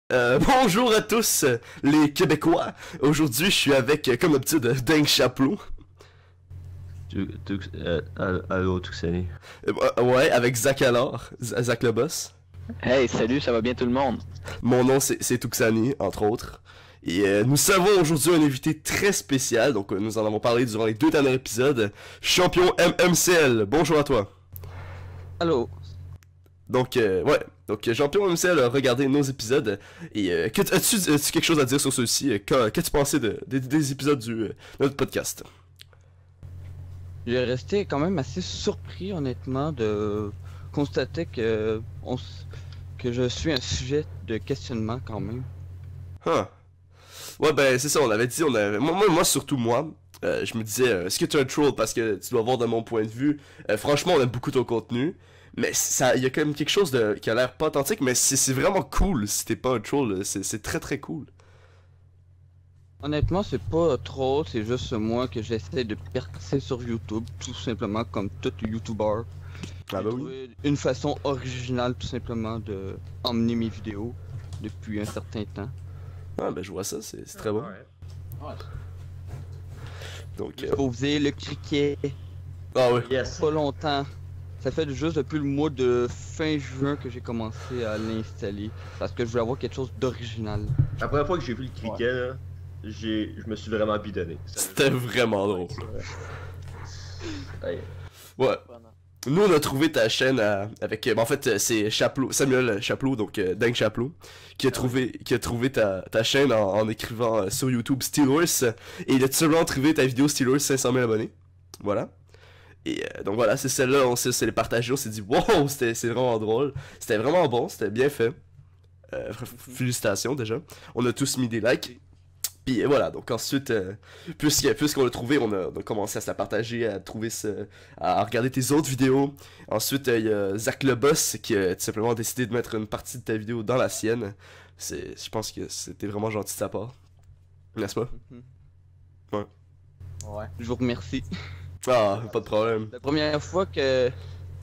Bonjour à tous, les Québécois. Aujourd'hui, je suis avec, comme d'habitude, Deng Chapelot. Allô, Tuxani. Ouais, avec Zach alors, Zach le boss. Hey, salut, ça va bien tout le monde? Mon nom, c'est Tuxani, entre autres. Et nous avons aujourd'hui un invité très spécial, donc nous en avons parlé durant les 2 derniers épisodes. Champion MMCL, bonjour à toi. Allô? Donc, ouais. Donc, Champion MMCL a regardé nos épisodes. Et as-tu quelque chose à dire sur ceux-ci? Qu'as-tu pensé des épisodes de notre podcast? J'ai resté quand même assez surpris, honnêtement, de constater que je suis un sujet de questionnement quand même. Huh. Ouais, ben, c'est ça, on avait dit, moi, surtout moi, je me disais, est-ce que tu es un troll? Parce que tu dois voir de mon point de vue, franchement, on aime beaucoup ton contenu, mais il y a quand même quelque chose qui a l'air pas authentique, mais c'est vraiment cool si t'es pas un troll, c'est très très cool. Honnêtement, c'est pas trop, c'est juste moi que j'essaie de percer sur YouTube, tout simplement comme tout YouTuber. Ah J'ai bah oui. trouvé une façon originale, tout simplement, de emmener mes vidéos depuis un certain temps. Ah ben, je vois ça, c'est très bon. Ouais. Donc, Juste pour vous dire, le cricket, ah ouais. Yes. pas longtemps. Ça fait juste depuis le mois de fin juin que j'ai commencé à l'installer. Parce que je voulais avoir quelque chose d'original. La première fois que j'ai vu le cricket, là, je me suis vraiment bidonné. C'était vraiment drôle. Ouais. Ouais. Nous, on a trouvé ta chaîne avec. En fait, c'est Samuel Chapelot, donc Deng Chapelot, qui a trouvé ta chaîne en écrivant sur YouTube Steelers. Et il a tout simplement trouvé ta vidéo Steelers 500 000 abonnés. Voilà. Et donc voilà, c'est celle-là, on s'est les partagé, on s'est dit wow, c'est vraiment drôle. C'était vraiment bon, c'était bien fait. Félicitations déjà. On a tous mis des likes. Puis voilà, donc ensuite, puisqu'on l'a trouvé, on a commencé à se la partager, à regarder tes autres vidéos. Ensuite, il y a Zach le boss qui a tout simplement décidé de mettre une partie de ta vidéo dans la sienne. Je pense que c'était vraiment gentil de sa part. N'est-ce pas? Ouais. Ouais. Je vous remercie. Ah, pas de problème. La première fois que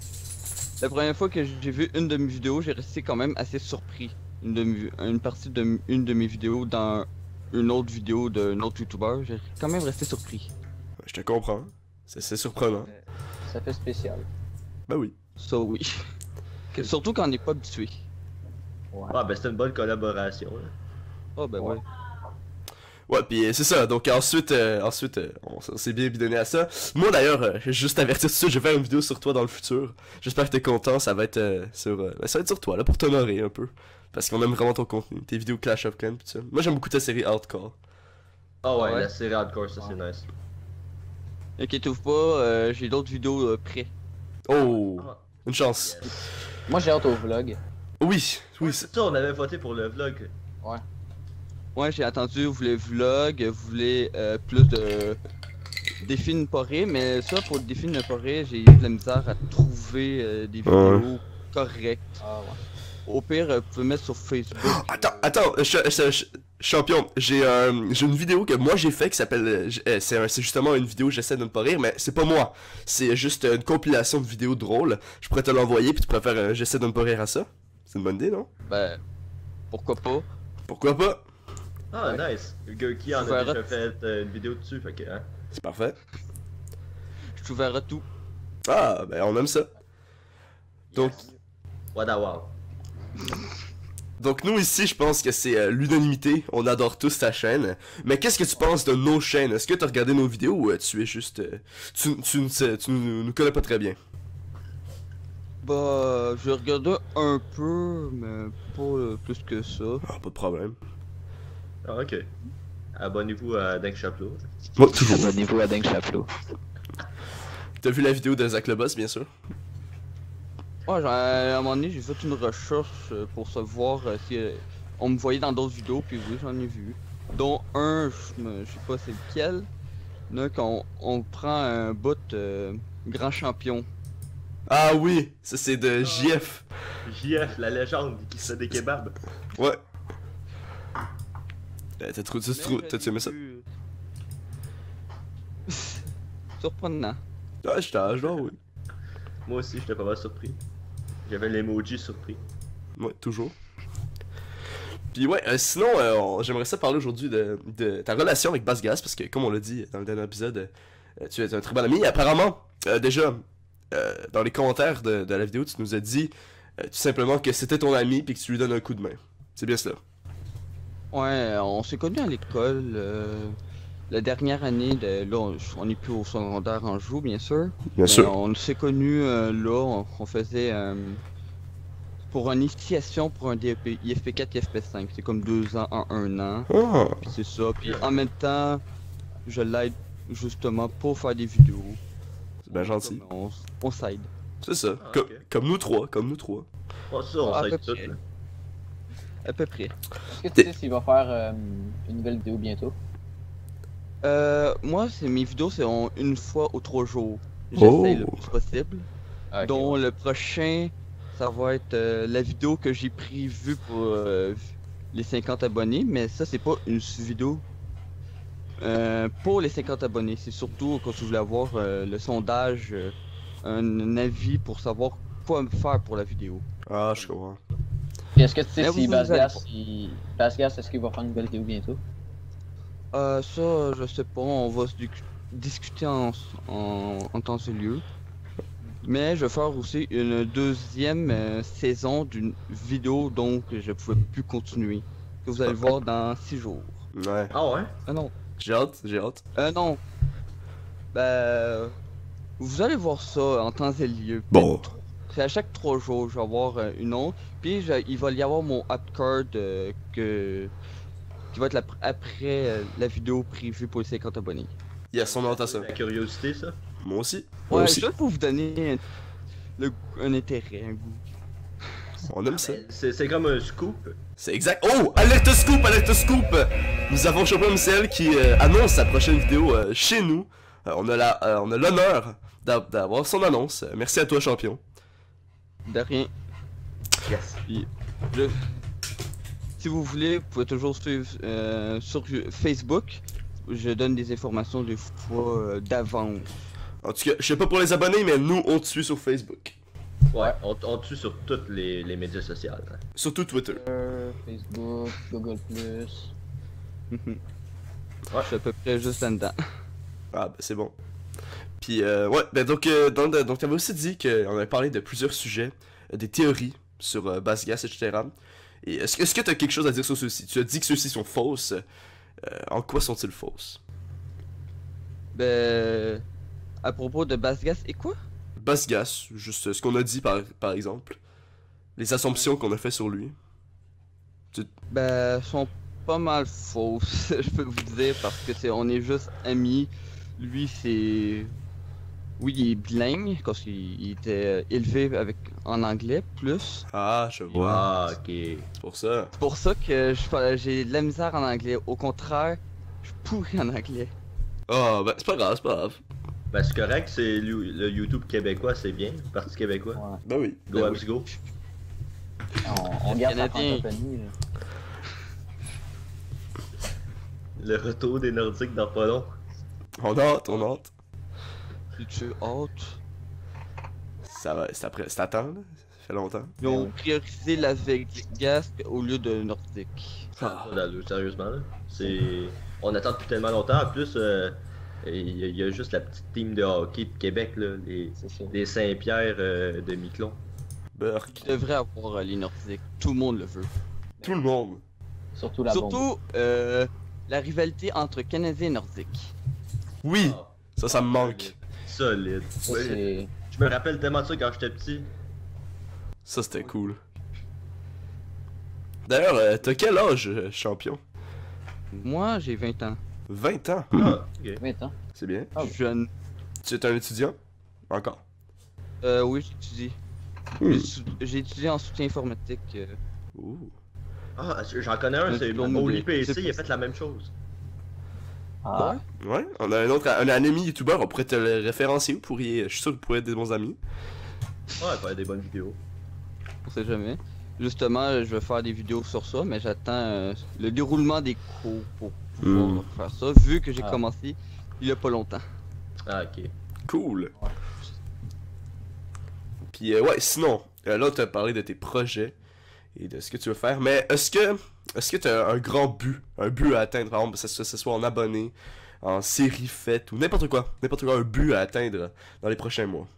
j'ai vu une de mes vidéos, j'ai resté quand même assez surpris. Une partie de une de mes vidéos dans une autre vidéo d'un autre YouTuber, j'ai quand même resté surpris. Je te comprends. C'est surprenant. Ça fait spécial. Ben oui. Ça oui. Surtout quand on n'est pas habitué. Ouais. Ah, ben c'était une bonne collaboration. Là. Oh ben ouais. Ouais, puis c'est ça. Donc ensuite, on s'est bien bidonné à ça. Moi d'ailleurs, juste avertir tout de suite, je vais faire une vidéo sur toi dans le futur. J'espère que t'es content. Ça va être ça va être sur toi là pour t'honorer un peu, parce qu'on aime vraiment ton contenu, tes vidéos Clash of Clans, pis tout ça. Moi j'aime beaucoup ta série Hardcore. Ah ouais, Ouais. la série hardcore, ça c'est nice. Inquiétez-vous pas, j'ai d'autres vidéos prêtes. Oh, Ah. une chance. Yes. Moi j'ai hâte au vlog. Oui, oui. C'est ça, on avait voté pour le vlog. Ouais, j'ai attendu, vous voulez vlog, vous voulez plus de défis Nporé, mais ça pour le défi Nporé, j'ai eu de la misère à trouver des vidéos correctes. Ah ouais. Au pire, vous pouvez mettre sur Facebook. Attends, champion, j'ai une vidéo que moi j'ai fait qui s'appelle, c'est justement une vidéo j'essaie de ne pas rire, mais c'est pas moi, c'est juste une compilation de vidéos drôles. Je pourrais te l'envoyer puis tu pourrais faire un j'essaie de ne pas rire à ça. C'est une bonne idée, non? Ben, pourquoi pas? Pourquoi pas? Ah, Ouais. nice. Le gars qui en Tu a verras. déjà fait une vidéo dessus, fait que, hein. C'est parfait. Je t'ouvrirai tout. Ah, ben on aime ça. Donc, What a wow. donc nous ici, je pense que c'est l'unanimité. On adore tous ta chaîne. Mais qu'est-ce que tu penses de nos chaînes? Est-ce que tu as regardé nos vidéos ou tu es juste... tu nous connais pas très bien? Bah, j'ai regardé un peu, mais pas plus que ça. Ah, pas de problème. Ah, ok. Abonnez-vous à Deng Chapelot. Moi, toujours. Abonnez-vous à Deng Chapelot. T'as vu la vidéo de Zach le boss, bien sûr? Ouais, à un moment donné, j'ai fait une recherche pour savoir si on me voyait dans d'autres vidéos, puis oui, j'en ai vu. Dont un, je sais pas c'est lequel, là, quand on prend un bout grand champion. Ah oui, ça c'est de JF. JF, la légende qui se fait des kebabs. Ouais. T'as-tu aimé ça? Surprenant. Ah, j'étais à genre, oui. Moi aussi, j'étais pas mal surpris. J'avais l'emoji surpris. Ouais, toujours. Puis ouais, sinon, j'aimerais ça parler aujourd'hui de ta relation avec Basgas, parce que comme on l'a dit dans le dernier épisode, tu es un très bon ami. Apparemment, déjà, dans les commentaires de la vidéo, tu nous as dit tout simplement que c'était ton ami puis que tu lui donnes un coup de main. C'est bien cela. Ouais, on s'est connus à l'école. La dernière année, là, on est plus au secondaire en joue, bien sûr. Bien Mais on s'est connus là, on faisait pour une initiation pour un DEP, IFP4, IFP5. C'est comme 2 ans en 1 an. Ah, Puis c'est ça. Puis en même temps, je l'aide justement pour faire des vidéos. c'est bien gentil. On s'aide. C'est ça. Ah, ok. Comme nous trois, comme nous trois. Pas ça, on À s'aide peu tout, près. là. À peu près. Est-ce que tu sais s'il va faire une nouvelle vidéo bientôt? Moi, mes vidéos, c'est une fois ou 3 jours. Oh. J'essaie le plus possible. Ah, ok, Dont ouais. le prochain, ça va être la vidéo que j'ai prévue pour les 50 abonnés. Mais ça, c'est pas une vidéo pour les 50 abonnés. C'est surtout quand je voulais avoir le sondage, un avis pour savoir quoi me faire pour la vidéo. Ah, je comprends. Puis est-ce que tu sais Mais si vous allez Basgas, est-ce qu'il va faire une nouvelle vidéo bientôt? Ça, je sais pas. On va discuter en temps et lieu. Mais je vais faire aussi une deuxième saison d'une vidéo donc je pouvais plus continuer. Que vous allez voir dans 6 jours. Ouais. Ah ouais? Ah non. J'ai hâte, j'ai hâte. Non. Ben. Vous allez voir ça en temps et lieu. Bon. C'est à chaque 3 jours, je vais avoir une autre. Puis il va y avoir mon upcard qui va être après la vidéo prévue pour les 50 abonnés. Yes, on a hâte à ça. La curiosité, ça? Moi aussi. Moi Ouais, aussi. juste pour vous donner un intérêt, un goût. On aime ça. C'est comme un scoop. C'est exact. Oh! Alerte scoop! Alerte scoop! Nous avons Champion Michel qui annonce sa prochaine vidéo chez nous. On a l'honneur d'avoir son annonce. Merci à toi, champion. De rien. Yes. Si vous voulez, vous pouvez toujours suivre sur Facebook. Je donne des informations des fois d'avance. En tout cas, je sais pas pour les abonnés, mais nous, on te suit sur Facebook. Ouais, on tue sur tous les médias sociaux. Hein. Surtout Twitter. Facebook, Google+. Je suis à peu près juste là-dedans. Ah, ben c'est bon. Puis, ouais, ben donc, donc t'avais aussi dit qu'on avait parlé de plusieurs sujets, des théories sur Basgas, etc. Et est-ce que t'as quelque chose à dire sur ceux-ci? Tu as dit que ceux-ci sont fausses. En quoi sont-ils fausses? Ben. À propos de Basgas et quoi? Basgas, juste ce qu'on a dit par exemple. Les assumptions qu'on a fait sur lui. Ben, sont pas mal fausses, je peux vous dire, parce que on est juste amis. Lui, c'est. Oui, il est bilingue, parce qu'il était élevé en anglais, plus. Ah, je vois. Ah, ok. C'est pour ça. C'est pour ça que j'ai de la misère en anglais. Au contraire, je suis pourri en anglais. Ah, ben c'est pas grave, c'est pas grave. Ben c'est correct, c'est le YouTube québécois, c'est bien. Le Parti québécois. Ouais. Ben oui. Go Ben Habs go. On garde sa Canadien. francophonie. Là. Le retour des Nordiques dans pas long. On a hâte, on a hâte. Tu hâte. Ça va, c'est à temps, là. Ça fait longtemps. Ils ont priorisé la Vegas au lieu de Nordique. Ah. Pas d'allure, sérieusement là. C'est. On attend depuis tellement longtemps. En plus, il y a juste la petite team de hockey de Québec, là, C'est ça. les Saint-Pierre de Miquelon. Burk. Ils devraient avoir les Nordiques. Tout le monde le veut. Tout le monde. Surtout la bombe. Surtout la rivalité entre Canadiens et Nordiques. Oui, Ah, ça me manque. solide. Ça, Ouais, c'est... je me rappelle tellement de ça quand j'étais petit. Ça, c'était cool. D'ailleurs, t'as quel âge, champion? Moi, j'ai 20 ans. 20 ans. Ah, ok. 20 ans. C'est bien. Ah. Jeune. Tu es un étudiant? Encore. Oui, j'étudie. J'ai étudié en soutien informatique. Ouh. Ah, j'en connais un, Un c'est diplôme au de- l'IPC, c'est il a pas- fait la même chose. Ah, Ouais, on a un ami youtubeur, on pourrait te le référencer, vous pourriez, je suis sûr que vous pourriez être des bons amis. Ouais, il faire des bonnes vidéos. On sait jamais. Justement, je vais faire des vidéos sur ça, mais j'attends le déroulement des cours pour pouvoir faire ça, vu que j'ai Ah. commencé il y a pas longtemps. Ah, ok. Cool. Ouais. Puis ouais, sinon, là t'as parlé de tes projets et de ce que tu veux faire, mais est-ce que est-ce que t'as un grand but à atteindre, par exemple, que ce soit en abonnés, en série faite, ou n'importe quoi, un but à atteindre dans les prochains mois?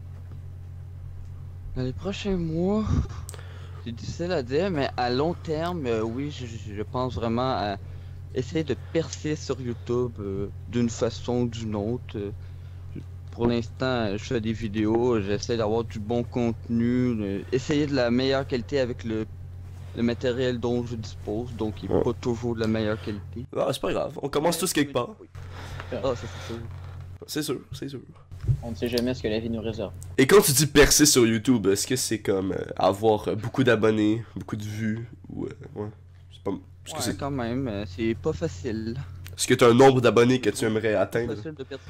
Dans les prochains mois, c'est difficile à dire, mais à long terme, oui, je pense vraiment à essayer de percer sur YouTube d'une façon ou d'une autre. Pour l'instant, je fais des vidéos, j'essaie d'avoir du bon contenu, essayer de la meilleure qualité avec le matériel dont je dispose, donc il n'est pas toujours de la meilleure qualité. Ah, c'est pas grave, on commence tous quelque part. Ah, ça c'est sûr. C'est sûr, c'est sûr. On ne sait jamais ce que la vie nous réserve. Et quand tu dis percer sur YouTube, est-ce que c'est comme avoir beaucoup d'abonnés, beaucoup de vues, ou ouais, c'est pas... Est-ce que Ouais, c'est... quand même, c'est pas facile. Est-ce que t'as un nombre d'abonnés que tu aimerais atteindre? Facile de percer.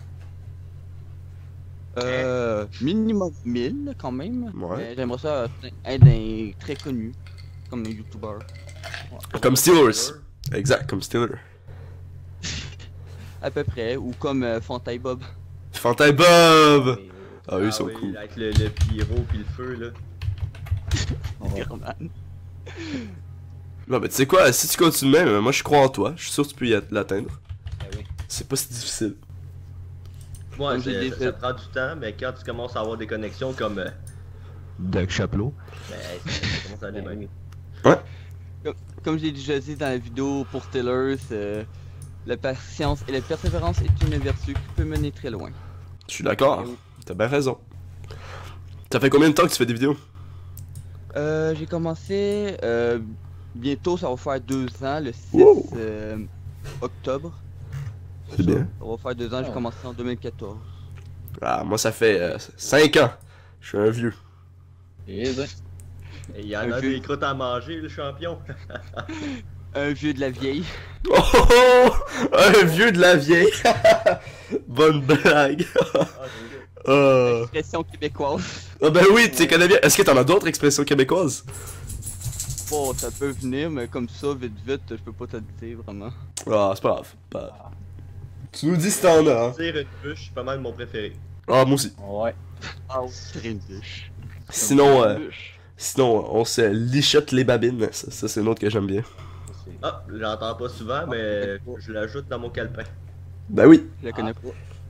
Minimum 1000 quand même. Ouais. Mais j'aimerais ça être un très connu, comme un YouTuber. Comme Steelers. Exact, comme Steelers. À peu près, ou comme Fantail Bob. Fantail Bob! Et, Ah, eux, ils sont oui, cool. avec le pyro puis le feu, là. German. Bon, ben, tu sais quoi, si tu continues même, moi je crois en toi, je suis sûr que tu peux l'atteindre. ben oui. C'est pas si difficile. Ouais, Comme j'ai ça dit- prend du temps, mais quand tu commences à avoir des connexions comme Doug Chaplot, ben, ça commence à aller Ben bien. oui. Comme j'ai déjà dit dans la vidéo pour Steelers, la patience et la persévérance est une vertu qui peut mener très loin. Je suis d'accord, Eh oui. t'as bien raison. Ça fait combien de temps que tu fais des vidéos? J'ai commencé, bientôt ça va faire 2 ans, le 6 Wow. octobre. C'est bien. Ça va faire 2 ans, j'ai Oh. commencé en 2014. Ah, moi ça fait 5 ans. Je suis un vieux. Et ben, Et il y en Un a vieux. des croûtes à manger, le champion. Un vieux de la vieille. Oh, oh, oh, un vieux de la vieille. Bonne blague. Expression québécoise. Ah ben oui, tu connais bien. Est-ce que t'en as d'autres expressions québécoises? Bon, ça peut venir, mais comme ça, vite vite, je peux pas te le dire vraiment. Ah, c'est pas grave. Tu nous dis si t'en as, hein. Dire une bûche, c'est pas mal mon préféré. Ah, moi aussi. ouais. Ah oui, c'est une bûche. Sinon, on se lichote les babines. Ça c'est une autre que j'aime bien. C'est- Ah, j'entends pas souvent, mais je l'ajoute dans mon calepin. Ben oui. Je la connais pas.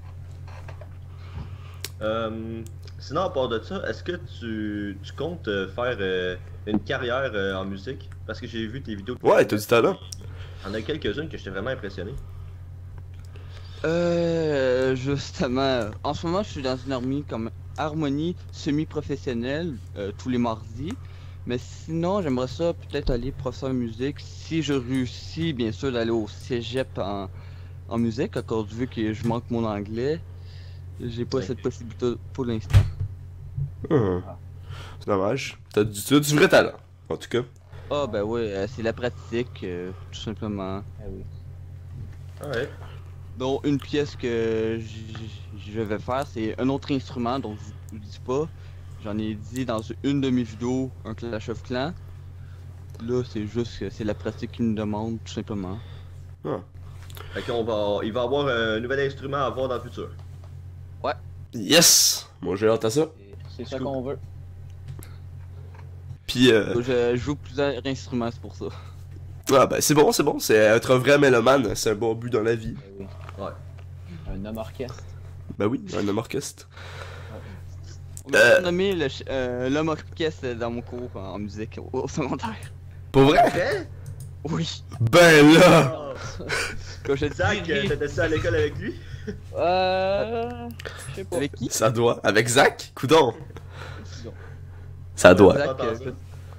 Sinon, à part de ça, est-ce que tu comptes faire une carrière en musique? Parce que j'ai vu tes vidéos. Ouais, t'as du talent. Il y en a quelques-unes que j'étais vraiment impressionné. Justement, en ce moment, je suis dans une harmonie semi-professionnelle tous les mardis. Mais sinon, j'aimerais ça peut-être aller professeur de musique si je réussis, bien sûr, d'aller au cégep en musique, encore vu que je manque mon anglais. J'ai pas Ok. cette possibilité pour l'instant. C'est dommage. T'as du vrai talent, en tout cas. Ah, ben ouais, c'est la pratique, tout simplement. Ah oui. Ouais. Donc, une pièce que je vais faire, c'est un autre instrument, donc je vous dis pas. J'en ai dit dans une de mes vidéos, un Clash of Clans. Là, c'est juste que c'est la pratique qui me demande, tout simplement. Fait il va y avoir un nouvel instrument à voir dans le futur. Yes! Moi j'ai hâte à ça. Et c'est ça qu'on veut. Puis, Je joue plusieurs instruments, c'est pour ça. ah ben c'est bon. C'est être un vrai mélomane, c'est un bon but dans la vie. Eh oui. Ouais. Un homme orchestre. Ben oui, un homme orchestre. On m'a nommé l'homme orchestre dans mon cours en musique au secondaire. Pour vrai? Vrai? Oui. Ben là! Oh. Quand je Zach, dis t'étais ça à l'école avec lui? Je sais pas. avec qui? Ça doit. Avec Zach? Coudon. Disons. Ça doit. Zach, Pas je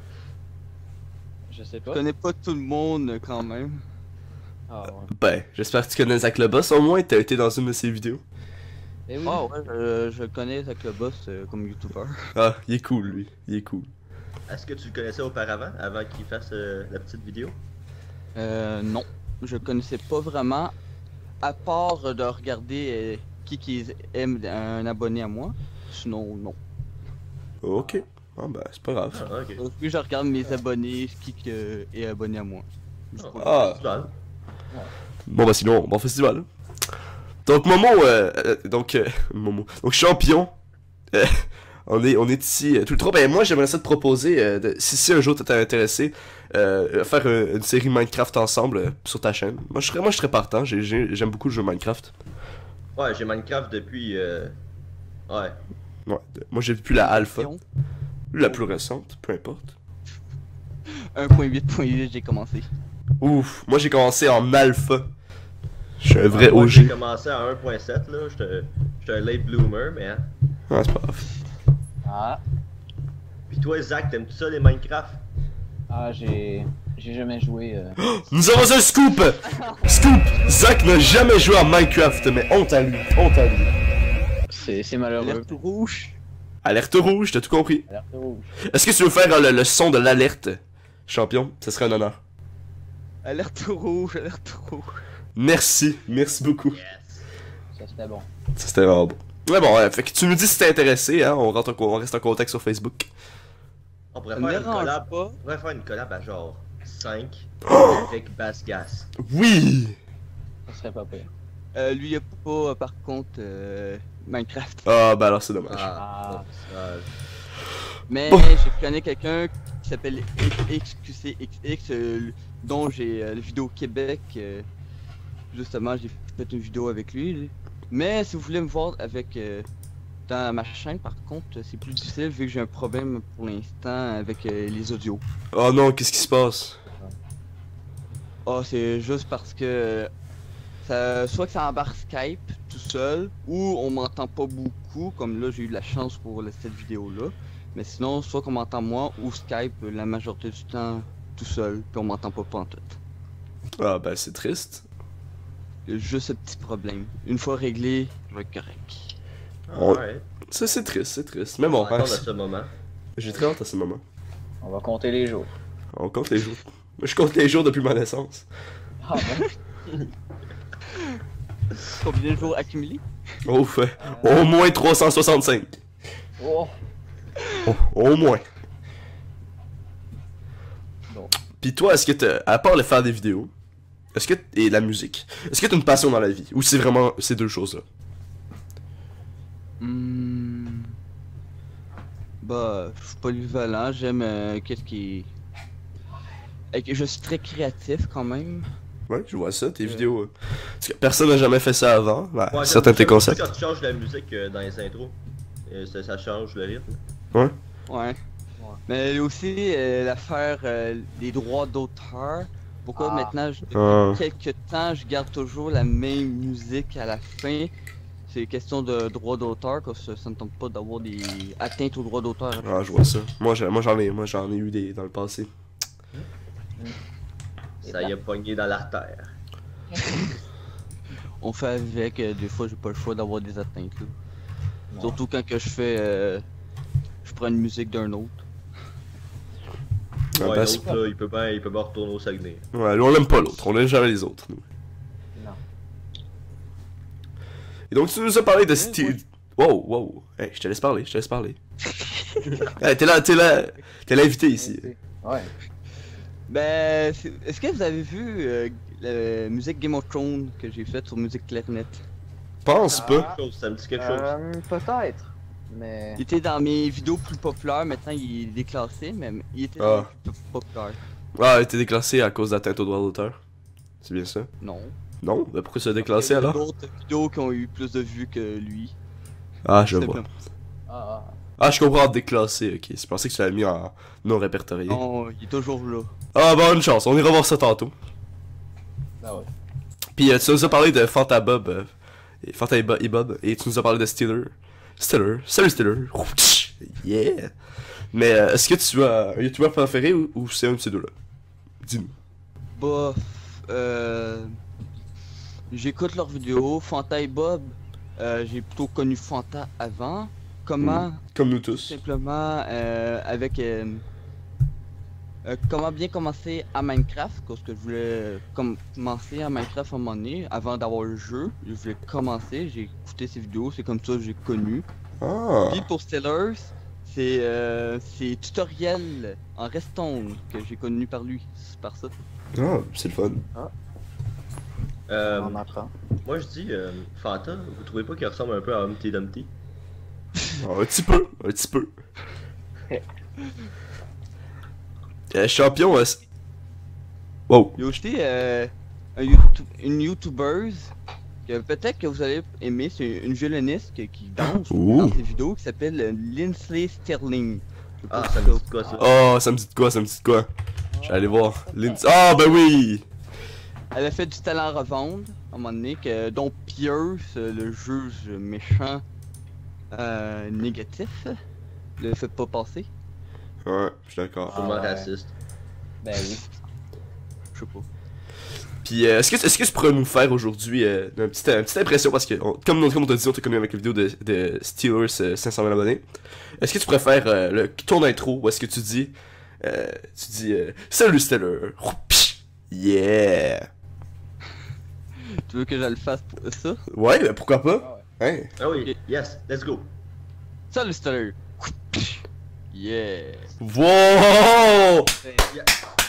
Je sais pas. connais pas tout le monde quand même. Ah ouais. Ben, j'espère que tu connais Zach le Boss au moins, t'as été dans une de ses vidéos. Eh oui. Ah ouais, je connais Zach le Boss comme YouTuber. Ah, il est cool lui, il est cool. Est-ce que tu le connaissais auparavant, avant qu'il fasse la petite vidéo? Non, je connaissais pas vraiment, à part de regarder qui aime un abonné à moi. Sinon, non. Ok. Ah ben, c'est pas grave. Ah, ok. Donc, oui, je regarde mes abonnés, qui est abonné à moi. Ah. Festival. Bon bah sinon, bon festival. Donc Momo, donc Momo, donc champion, On est ici tout le temps. Ben moi j'aimerais ça te proposer, si un jour t'es intéressé, faire une série Minecraft ensemble sur ta chaîne. Moi je serais partant, j'aime beaucoup le jeu Minecraft. Ouais, j'ai Minecraft depuis. Ouais. Ouais, moi j'ai depuis la alpha, la plus récente, peu importe. 1.8.8 j'ai commencé. Ouf, moi j'ai commencé en alpha. Je suis un vrai Moi, j'ai OG. commencé à 1.7 là, j'étais un late bloomer, mais hein. Ouais, c'est pas grave. Ah, Pis toi, Zach, t'aimes-tu ça les Minecraft? j'ai jamais joué. Nous avons un scoop! Scoop! Zach n'a jamais joué à Minecraft, mais honte à lui, honte à lui. C'est malheureux. Alerte rouge. Alerte rouge, t'as tout compris. Alerte rouge. Est-ce que tu veux faire le son de l'alerte, champion? Ce serait un honneur. Alerte rouge, alerte rouge. Merci, merci beaucoup. Yes. Ça c'était bon. Ça c'était vraiment bon. Ouais bon, fait que tu nous dis si t'es intéressé, hein, on reste en contact sur Facebook. On pourrait Ça me faire une dérange collab. pas. On pourrait faire une collab à genre 5 avec Bass Gas. Oui! Ça serait pas pire. Lui il a pas par contre Minecraft. Ah, bah alors c'est dommage. Ah. Mais Bon. je connais quelqu'un qui s'appelle XQCXX dont j'ai la vidéo Québec. Justement, j'ai fait une vidéo avec lui. Mais si vous voulez me voir avec dans ma chaîne, par contre, c'est plus difficile vu que j'ai un problème pour l'instant avec les audios. Oh non, qu'est-ce qui se passe? Ah, c'est juste parce que soit que ça embarque Skype tout seul, ou on m'entend pas beaucoup, comme là j'ai eu de la chance pour cette vidéo-là. Mais sinon, soit qu'on m'entend moi, ou Skype la majorité du temps tout seul, puis on m'entend pas pantoute. Ah bah c'est triste. Il y a juste ce petit problème. Une fois réglé, je vais être correct. Ouais. Ça c'est triste. Mais bon, On va hein, attendre à ce moment. j'ai très hâte à ce moment. On va compter les jours. On compte les jours. Moi je compte les jours depuis ma naissance. Ah ben. Combien de jours accumulés? Ouf, au moins 365. Oh. Au moins. Bon. Pis toi, est-ce que t'as, à part le faire des vidéos, est-ce que et la musique, est-ce que t'as une passion dans la vie? Ou c'est vraiment ces deux choses-là? Bah, je suis polyvalent, j'aime qu'est-ce qui... Je suis très créatif quand même. Ouais, je vois ça, tes vidéos. Parce que personne n'a jamais fait ça avant. Ouais, Ouais, certains de tes j'aime beaucoup concepts. quand tu changes la musique dans les intros. Ça change le rythme. Ouais. Mais aussi l'affaire des droits d'auteur. Pourquoi Ah. maintenant, Ah. depuis quelques temps, je garde toujours la même musique à la fin. C'est question de droits d'auteur, parce que ça ne tente pas d'avoir des atteintes aux droits d'auteur. Ah, je vois ça. Moi j'en ai eu des dans le passé. Ça y a pogné dans l'artère. On fait avec, des fois j'ai pas le choix d'avoir des atteintes là. Non. Surtout quand que je fais, je prends une musique d'un autre. Ah, Ouais, ben, l'autre, là, il peut bien retourner au Saguenay. Ouais, on l'aime pas l'autre, on aime jamais les autres, nous. Non. Et donc tu nous as parlé de Ouais, Steve. Wow. Hey, je te laisse parler. Hey, t'es l'invité ici. Ouais. Ben, est-ce que vous avez vu la musique Game of Thrones que j'ai faite sur Musique Clairnet? Pense pas. Ça me dit quelque chose. Peut-être. Mais. Il était dans mes vidéos plus populaires, maintenant il est déclassé, mais il était Ah. dans les plus populaires. Ah, elle était déclassée à cause d'atteinte au droit d'auteur. C'est bien ça? Non. Non? Ben pourquoi ça a déclassé Il y a alors? d'autres vidéos qui ont eu plus de vues que lui. Ah, je C'est vois. bien. Ah, Ah, je comprends déclassé, ok. Je pensais que tu l'avais mis en non répertorié. Non, il est toujours là. Ah, bonne chance, on ira voir ça tantôt. bah ouais. Puis tu nous as parlé de Fanta Bob, et Fanta et Bob, et tu nous as parlé de Steeler. Salut Steeler. Yeah! Mais est-ce que tu as un youtubeur préféré ou c'est un de ces deux-là? Dis-nous. Bof, j'écoute leurs vidéos. Fanta et Bob, j'ai plutôt connu Fanta avant. Comment? Comme nous Tout tous. simplement avec comment bien commencer à Minecraft, parce que je voulais commencer à Minecraft à un moment donné, avant d'avoir le jeu, je voulais commencer, j'ai écouté ses vidéos, c'est comme ça que j'ai connu. Ah. Puis pour Steelers, c'est tutoriel en Redstone que j'ai connu par lui, c'est par ça. Ah, c'est le fun. On en apprend. Moi je dis, Fanta, vous trouvez pas qu'il ressemble un peu à Humpty Dumpty? Un petit peu, un petit peu. Champion, wow. Il y a aussi une YouTubeuse que peut-être que vous allez aimer, c'est une violoniste qui danse Ouh. dans ses vidéos qui s'appelle Lindsay Sterling. Je sais pas Ah, si ça me dit de quoi ça? Oh, ça me dit de quoi, ça me dit de quoi? Je vais aller voir. Ah, ben oui! Elle a fait du talent à revendre, à un moment donné, dont Pierce, le juge méchant négatif, le fait pas passer. Ouais, je suis d'accord. Sûrement ouais. raciste. Ben oui. Je sais pas. Puis, est-ce que tu pourrais nous faire aujourd'hui une petite impression, parce que, comme on t'a dit, on t'a connu avec la vidéo de Steelers 500 000 abonnés. Est-ce que tu pourrais faire ton intro, où est-ce que tu dis, salut Steelers, yeah! Tu veux que je le fasse pour ça? Ouais, ben pourquoi pas? Ah ouais. Hein? Ah oui, Ok. yes, let's go. Salut Stellar! Yeah! Wow! Yeah.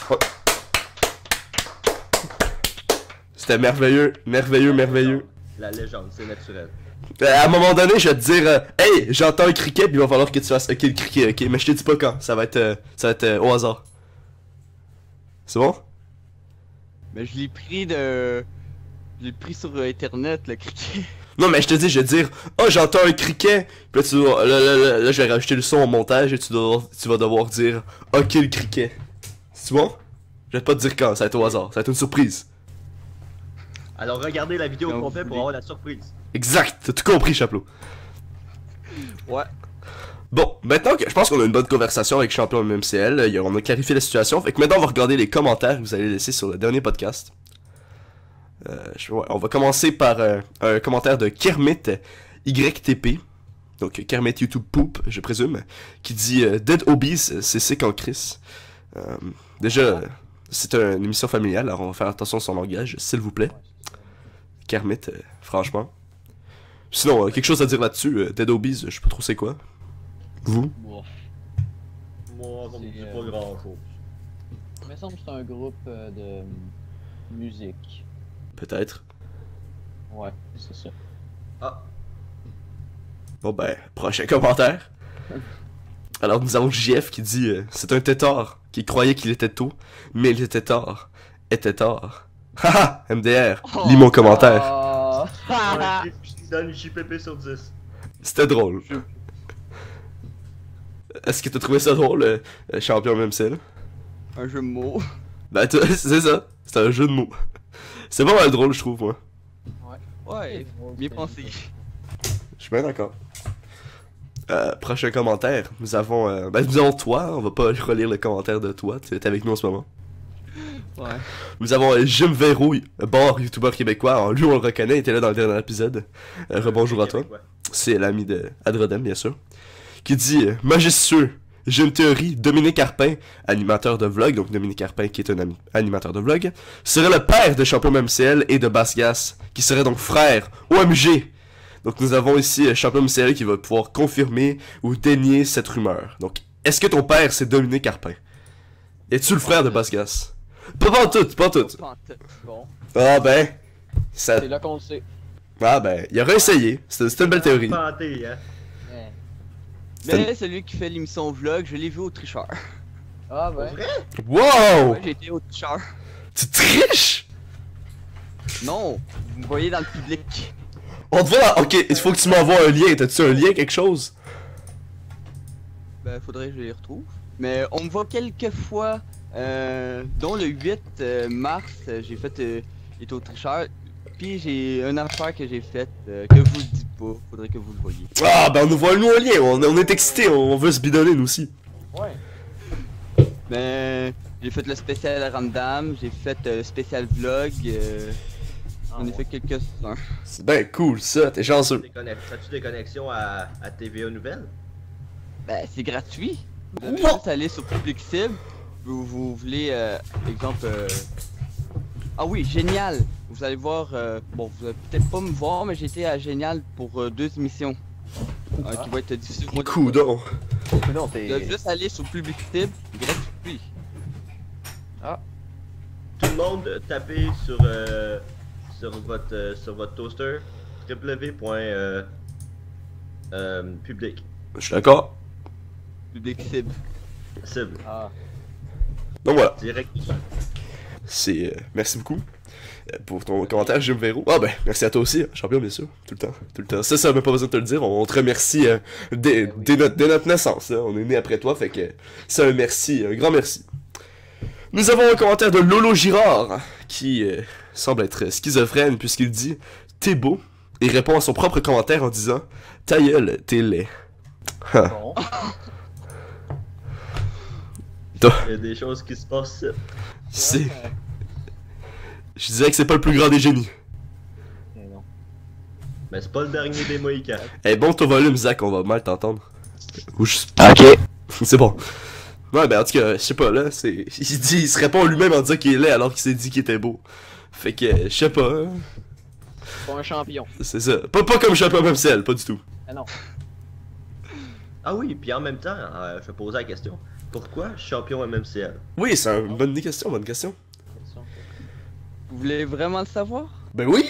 C'était merveilleux, merveilleux, merveilleux. La légende, c'est naturel. À un moment donné, je vais te dire, hey, j'entends un criquet, puis il va falloir que tu fasses, ok, le criquet, ok, mais je te dis pas quand, ça va être au hasard. C'est bon? Mais je l'ai pris sur internet, le cricket. Non, mais je vais te dire, oh, j'entends un criquet, puis là, là, je vais rajouter le son au montage, et tu vas devoir dire, ok, le criquet. C'est bon? Je vais pas te dire quand, ça va être au hasard, ça va être une surprise. Alors regardez la vidéo Donc, au complet vous pour avoir la surprise. Exact, t'as tout compris, Chaplot. Ouais. Bon, maintenant que je pense qu'on a une bonne conversation avec Champion MMCL, on a clarifié la situation, fait que maintenant on va regarder les commentaires que vous allez laisser sur le dernier podcast. Ouais, on va commencer par un commentaire de Kermit YTP, donc Kermit YouTube Poop, je présume, qui dit Dead Obese, c'est sick en Chris. Déjà, c'est une émission familiale, alors on va faire attention à son langage, s'il vous plaît. Kermit, franchement. Sinon, quelque chose à dire là-dessus, Dead Obese, je sais pas trop c'est quoi. Vous? Bon. Moi, ça me dit C'est, pas grand chose. Il me semble que c'est un groupe de musique. Peut-être. Ouais, c'est ça. Ah, Bon ben, prochain commentaire. Alors nous avons JF qui dit c'est un tétard qui croyait qu'il était tôt, mais il était tard. Était tard. Haha, MDR, lis mon commentaire. Ah. ouais, je donne JPP sur 10. C'était drôle. Est-ce que t'as trouvé ça drôle, champion MMCL? Un jeu de mots. Ben c'est ça, c'est un jeu de mots. C'est pas mal drôle je trouve moi. Ouais, bien pensé. Je suis bien d'accord. Prochain commentaire, nous avons toi, on va pas relire le commentaire de toi, tu es avec nous en ce moment. Ouais. Nous avons Jim Véro, bon youtubeur québécois, alors, lui on le reconnaît, il était là dans le dernier épisode. Rebonjour à toi. C'est l'ami de Adrodem bien sûr. Qui dit majestueux, j'ai une théorie, Dominique Arpin, animateur de vlog, donc Dominique Arpin qui est un animateur de vlog, serait le père de Champion MMCL et de Bassgas, qui serait donc frère, OMG. Donc nous avons ici Champion MMCL qui va pouvoir confirmer ou dénier cette rumeur. Donc, est-ce que ton père c'est Dominique Arpin? Es-tu le frère de Bassgas? Pas tout, pas tout. Bon, Ah ben, ça... c'est là qu'on le sait. Ah ben, il aurait essayé, c'était une belle théorie. Panté, hein. Ouais. Mais celui qui fait l'émission vlog, je l'ai vu au tricheur. Ah ben. Vrai? Wow! Ouais, j'ai été au tricheur. Tu triches? Non, vous me voyez dans le public. On te voit, ok, il faut que tu m'envoies un lien, t'as-tu un lien, quelque chose? Ben, faudrait que je les retrouve. Mais on me voit quelques fois, dont le 8 mars, j'ai fait été au tricheur. Puis j'ai une affaire que j'ai faite que je vous le dis pas, faudrait que vous le voyez. Ah ben on nous voit nous un lien, on est excités, on veut se bidonner nous aussi. Ouais. Ben, j'ai fait le spécial Ramdam, j'ai fait le spécial vlog, j'en ai fait quelques-uns. C'est ben cool ça, t'es chanceux. As-tu des connexions à TVA Nouvelles? Ben, c'est gratuit. Vous devez Wow. juste aller sur Public Cible. Vous voulez, exemple... Ah oui, Génial! Vous allez voir, bon, vous allez peut-être pas me voir, mais j'étais à Génial pour 2 émissions. Qui vont être diffusées au mois de Coudon. Non, Vous devez juste aller sur Public Cible, gratuit. Tout le monde tapez sur votre toaster www.public. Je suis d'accord. Public cible. Cible. Ah, Donc voilà. Direct. C'est. Merci beaucoup pour ton commentaire, Jim Véro. Ah ben, merci à toi aussi, hein, champion, bien sûr. Tout le temps. Tout le temps. Ça n'a même pas besoin de te le dire. On te remercie dès notre naissance. Hein. On est né après toi, fait que c'est un merci, un grand merci. Nous avons un commentaire de Lolo Girard qui semble être schizophrène puisqu'il dit T'es beau et répond à son propre commentaire en disant Ta gueule, t'es laid. bon. Il y a des choses qui se passent. C'est. Ouais, Je disais que c'est pas le plus grand des génies. mais non. Mais c'est pas le dernier des Mohicans. Eh bon ton volume, Zach, on va mal t'entendre. Ou je... Ok. C'est bon. Ouais, ben en tout cas, je sais pas, là, c'est... il se répond lui-même en disant qu'il est laid alors qu'il s'est dit qu'il était beau. Fait que, je sais pas, hein. Pas un champion. C'est ça. Pas comme champion même ciel, pas du tout. Ah non. Ah oui, puis en même temps, je vais poser la question. Pourquoi champion MMCL? Oui, c'est une bonne question, bonne question. Vous voulez vraiment le savoir? Ben oui!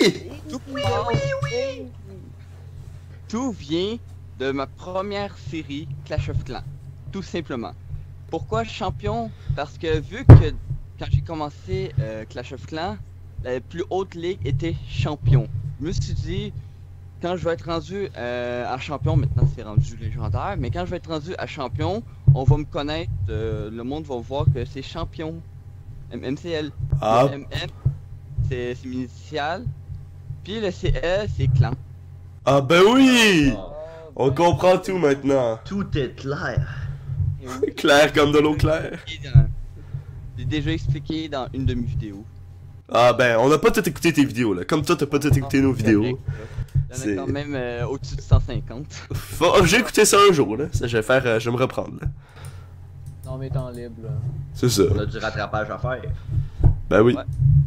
Tout vient de ma première série Clash of Clans. Tout simplement. Pourquoi champion? Parce que vu que quand j'ai commencé Clash of Clans, la plus haute ligue était champion. Je me suis dit, quand je vais être rendu à champion, maintenant c'est rendu légendaire, mais quand je vais être rendu à champion, on va me connaître, le monde va voir que c'est champion. MCL. Ah, Le MM, c'est mes initiales. Puis le CL, c'est clan. ah ben oui! Ah, On comprend tout maintenant. tout est clair. Et oui. Clair comme de l'eau claire. J'ai déjà expliqué dans une de mes vidéos. Ah ben, on n'a pas tout écouté tes vidéos, là. Comme toi, t'as pas tout écouté nos vidéos. Il y en C'est- a quand même au-dessus de 150. J'ai écouté ça un jour, là. Ça, je vais faire, je vais me reprendre, là. Dans mes temps libres, là. C'est ça. On a du rattrapage à faire. Ben oui. Ouais.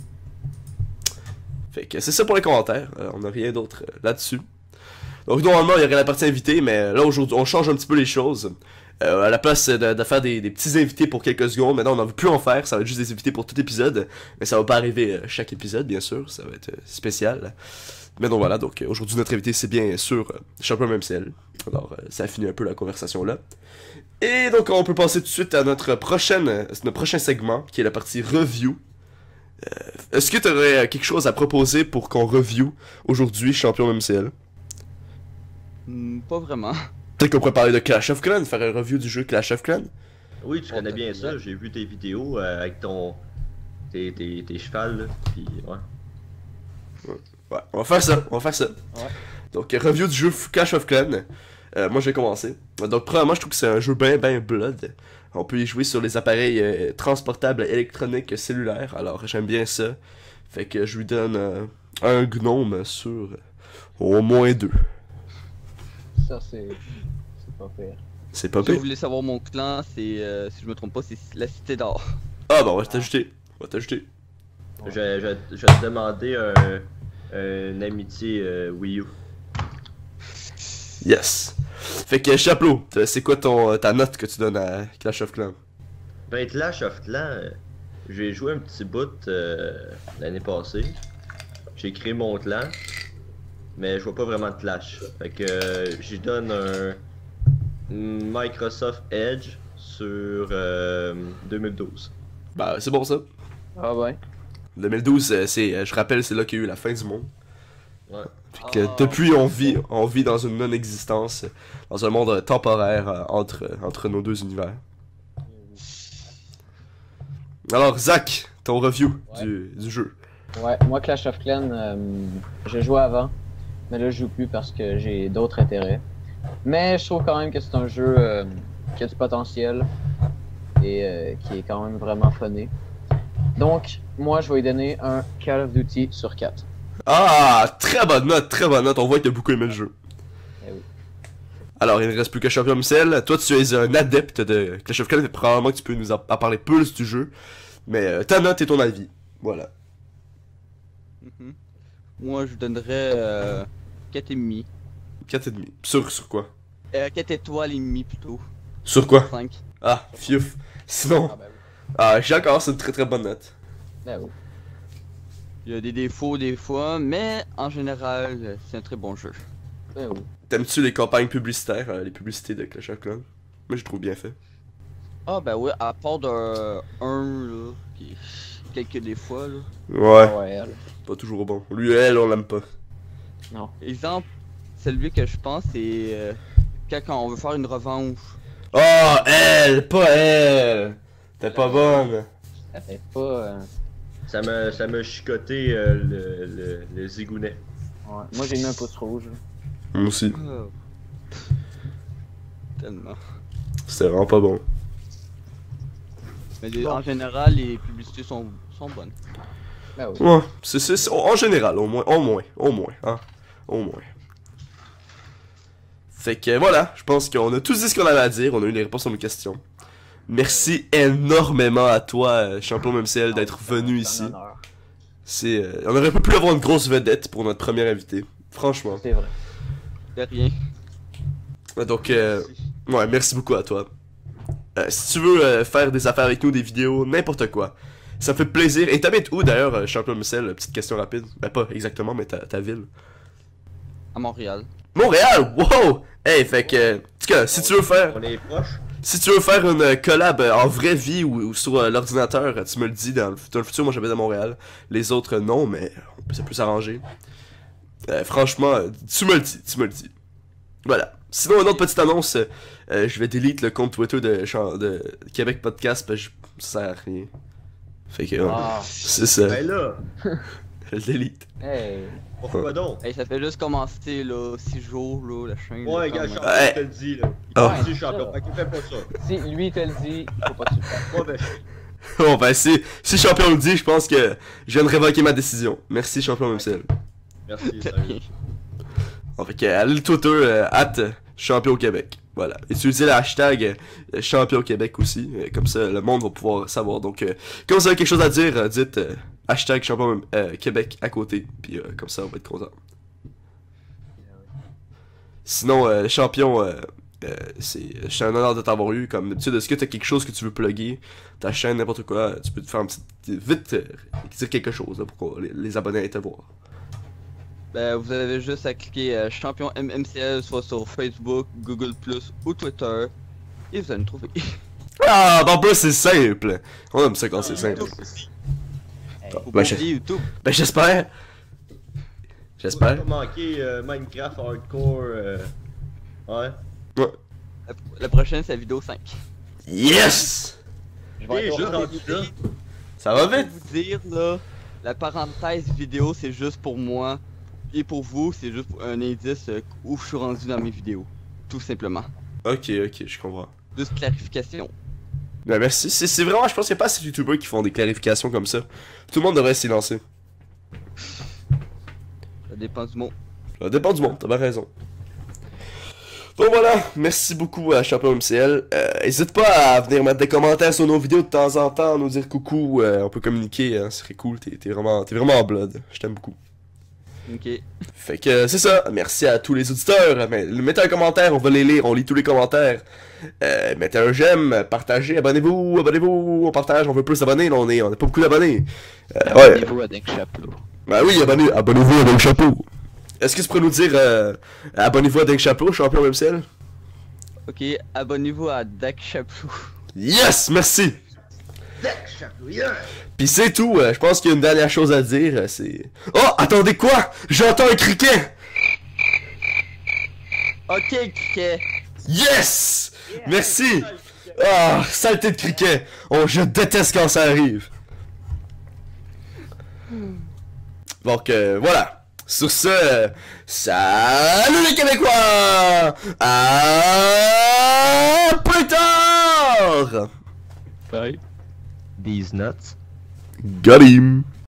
Fait que c'est ça pour les commentaires. On n'a rien d'autre là-dessus. Donc normalement il y aurait la partie invitée, mais là aujourd'hui on change un petit peu les choses. À la place de faire des petits invités pour quelques secondes, maintenant on n'en veut plus en faire, ça va être juste des invités pour tout épisode. Mais ça va pas arriver chaque épisode bien sûr, ça va être spécial. Mais donc voilà, donc aujourd'hui notre invité c'est bien sûr Champion MCL. Alors ça finit un peu la conversation là. Et donc on peut passer tout de suite à notre prochain segment qui est la partie review. Est-ce que tu aurais quelque chose à proposer pour qu'on review aujourd'hui Champion MCL? Pas vraiment. Peut-être qu'on pourrait parler de Clash of Clans, faire un review du jeu Clash of Clans. Oui, tu connais On bien t'a- ça. J'ai vu tes vidéos avec tes chevals, là. Puis, ouais. Ouais, on va faire ça, on va faire ça. Ouais. Donc, review du jeu Clash of Clans. Moi, je vais commencer. Donc, premièrement, je trouve que c'est un jeu ben blood. On peut y jouer sur les appareils transportables électroniques cellulaires. Alors, j'aime bien ça. Fait que je lui donne un gnome sur au moins 2. Ça, c'est pas pire. C'est pas Si vous pire. voulez savoir mon clan, c'est, si je me trompe pas, c'est la Cité d'Or. Ah, bah, on va t'ajouter. On va t'ajouter. Je vais te demander une amitié Wii U. Yes. Fait que, Chapeau, c'est quoi ta note que tu donnes à Clash of Clans? Ben, Clash of Clans, j'ai joué un petit bout l'année passée. J'ai créé mon clan, mais je vois pas vraiment de Clash. Fait que j'y donne un Microsoft Edge sur 2012. Bah, c'est bon ça. Ah ouais. 2012, je rappelle, c'est là qu'il y a eu la fin du monde. Ouais. Fait que depuis, on vit dans une non-existence, dans un monde temporaire entre nos deux univers. Alors, Zach, ton review Ouais. du jeu. Ouais, moi Clash of Clans, j'ai joué avant, mais là je joue plus parce que j'ai d'autres intérêts. Mais je trouve quand même que c'est un jeu qui a du potentiel et qui est quand même vraiment funné. Donc, moi je vais lui donner un Call of Duty sur 4. Ah, très bonne note, on voit que t'as beaucoup aimé le jeu. Eh oui. Alors, il ne reste plus que Champion Micel. Toi, tu es un adepte de Clash of Clans, probablement que tu peux nous en parler plus du jeu. Mais ta note et ton avis, voilà. Mhm. Moi, je donnerais 4,5. 4,5. Sur quoi? 4 étoiles et demi plutôt. Sur quoi? 5. Ah, fiouf. Sinon, Ah ben oui. ah, j'ai encore, c'est une très bonne note. Ben oui. Il y a des défauts des fois, mais en général, c'est un très bon jeu. Ben oui. T'aimes-tu les campagnes publicitaires, les publicités de Clash of Clans? Moi, je trouve bien fait. Ah ben oui, à part d'un là, qui quelques des fois là. Ouais, Ah ouais, elle. pas toujours bon. Lui, elle, on l'aime pas. Non. Exemple, celui que je pense c'est quand on veut faire une revanche. Oh, elle, pas elle! T'es pas bonne. Elle fait pas. Ça m'a chicoté le zigounet. Ouais. Moi j'ai mis un pouce rouge. Moi aussi. Oh. Tellement. C'était vraiment pas bon. Mais en général, les publicités sont bonnes. Ben oui. Ouais, en général, au moins, hein. Au moins. Fait que voilà, je pense qu'on a tous dit ce qu'on avait à dire, on a eu les réponses à nos questions. Merci énormément à toi, champion MCL, d'être venu ici. On aurait pas pu avoir une grosse vedette pour notre premier invité, franchement. C'est vrai. De rien. Donc, ouais, merci beaucoup à toi. Si tu veux faire des affaires avec nous, des vidéos, n'importe quoi, ça me fait plaisir. Et t'habites où d'ailleurs, champion MCL? Petite question rapide. Ben pas exactement, mais ta ville. À Montréal. Montréal, wow! Hey, fait que, en tout cas, si tu veux faire... On est proches. Si tu veux faire une collab en vraie vie ou sur l'ordinateur, tu me le dis dans le futur. Moi j'habite à Montréal, les autres non, mais ça peut s'arranger. Franchement, tu me le dis. Voilà. Sinon, une autre petite annonce, je vais delete le compte Twitter de Québec Podcast parce que ça sert à rien. Fait que, Ah. c'est ça, Ben là, je le delete. Hey. pourquoi donc? Hey, ça fait juste commencer là, 6 jours là, la chaîne. Ouais, là, gars, quand champion, même. Ouais. je te le dis, là. Ah. Il dit champion, fait qu'il fait pas ça. Si lui te le dit, faut pas que tu le fasses. Moi, ben, Bon ben si champion le dit, je pense que je viens de révoquer ma décision. Merci champion MCL. merci, De sérieux. rien. Bon, fait que allez le Twitter champion Québec. Voilà. Utilisez le hashtag champion Québec aussi. Comme ça, le monde va pouvoir savoir. Donc, quand vous avez quelque chose à dire, dites hashtag champion Québec à côté. Puis comme ça, on va être content. Sinon, champion, c'est un honneur de t'avoir eu. Comme d'habitude, est-ce que t'as quelque chose que tu veux plugger? Ta chaîne, n'importe quoi. Tu peux te faire un petit... Vite, dire quelque chose là, pour que les abonnés aillent te voir. Ben, vous avez juste à cliquer champion MMCL soit sur Facebook, Google Plus ou Twitter et vous allez nous trouver. Ah, en plus, c'est simple. On aime ça quand c'est simple. Faut Ben, pas oublier YouTube. Ben, j'espère. Faut J'espère. pas manquer Minecraft Hardcore. Ouais. La prochaine c'est la vidéo 5. Yes! Je vais être Déjà au rendu là. Ça va Je vais vite? vous dire là, la parenthèse vidéo c'est juste pour moi et pour vous c'est juste un indice où je suis rendu dans mes vidéos. Tout simplement. Ok, je comprends. Juste clarification. Ben, merci. C'est vraiment, je pense qu'il n'y a pas assez de youtubeurs qui font des clarifications comme ça. Tout le monde devrait s'y lancer. Ça dépend du mot. Ça dépend du monde, t'as bien raison. Donc voilà, merci beaucoup à Champion MCL. N'hésite pas à venir mettre des commentaires sur nos vidéos de temps en temps, nous dire coucou, on peut communiquer, hein, ce serait cool, t'es vraiment en blood, je t'aime beaucoup. Ok. Fait que c'est ça, merci à tous les auditeurs, mais mettez un commentaire, on va les lire, on lit tous les commentaires. Mettez un j'aime, partagez, abonnez-vous, on partage, on veut plus d'abonnés, là on a pas beaucoup d'abonnés. Ouais. Abonnez-vous à Dink Chaplot. Bah oui, abonnez-vous à Dink Chapeau. Est-ce que tu pourrais nous dire abonnez-vous à Dink Chapeau, champion MCL? Ok, abonnez-vous à Dak Chaplou. Yes, merci. Deck Chaplot, yeah! Puis c'est tout, je pense qu'il y a une dernière chose à dire, c'est... Oh, attendez quoi? J'entends un criquet! Ok, criquet. Yes! Merci! Ah, saleté de criquet! Oh, je déteste quand ça arrive. Donc, voilà. Sur ce, salut les Québécois! À plus tard! Bye. These nuts. Got him!